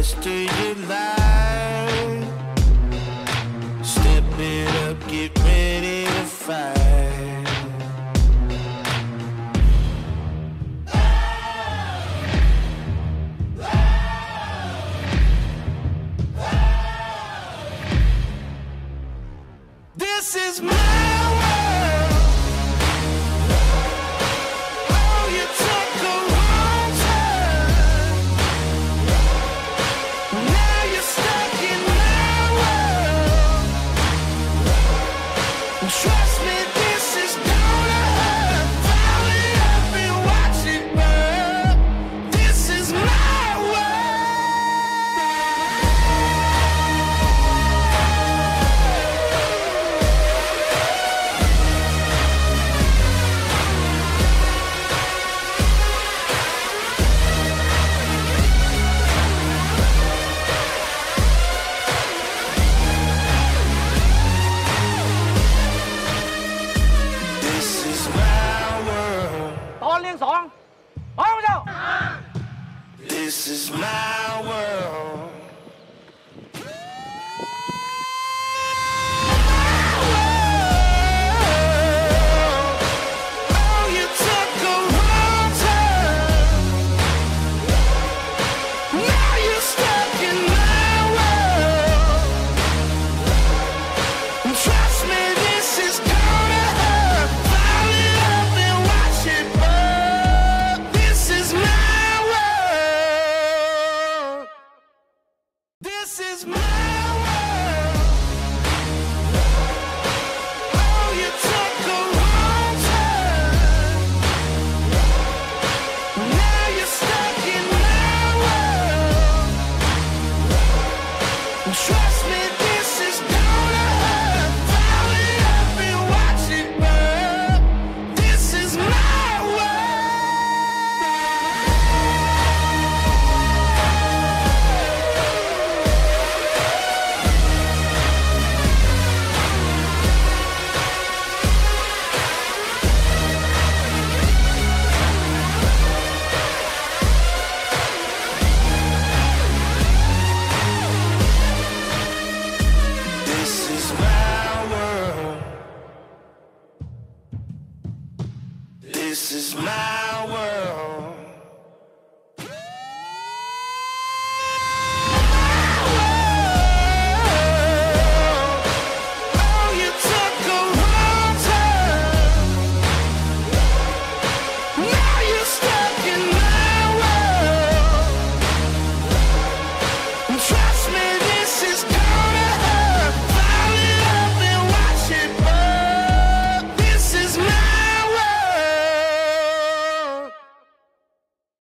rest of your life. Step it up, get ready to fight. This is my world. Oh, you took a wrong turn. Now you're stuck in my world. Trust me, this is gonna hurt. Pile it up and watch it burn. This is my This is my world. ตอนเรียงสองพร้อมเจ้า This is my world. Oh, you took a wrong turn. Now you're stuck in my world. Trust me, this is gonna hurt. Pile it up and watch it burn. This is my world. This is my